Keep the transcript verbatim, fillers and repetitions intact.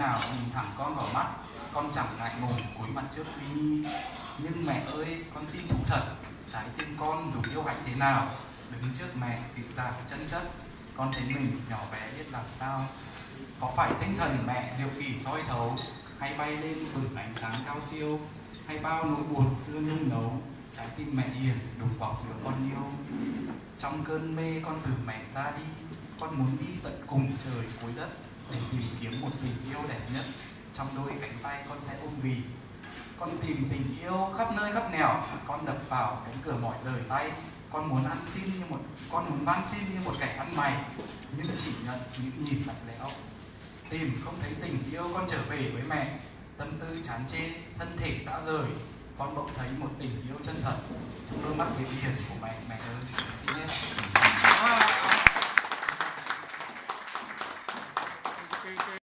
nào nhìn thẳng con vào mắt, con chẳng ngại ngùng cúi mặt trước Vy. Nhưng mẹ ơi, con xin thú thật, trái tim con dù yêu hạnh thế nào, đứng trước mẹ dịu dàng chân chất, con thấy mình nhỏ bé biết làm sao. Có phải tinh thần mẹ diệu kỳ soi thấu, hay bay lên bừng ánh sáng cao siêu, hay bao nỗi buồn xưa nhung nấu, trái tim mẹ hiền đùm bọc đứa con yêu. Trong cơn mê con từ mẹ ra đi, con muốn đi tận cùng trời cuối đất, để tìm kiếm một tình yêu đẹp nhất. Trong đôi cánh tay con sẽ ôm vì. Con tìm tình yêu khắp nơi khắp nẻo, con đập vào cánh cửa mỏi rời tay. Con muốn ăn xin như một con muốn van xin như một kẻ ăn mày, nhưng chỉ nhận những nhìn lạnh lẽo. Tìm không thấy tình yêu, con trở về với mẹ, tâm tư chán chê, thân thể rã rời. Con bỗng thấy một tình yêu chân thật trong đôi mắt dịu hiền của mẹ. Mẹ ơi, xin nhé.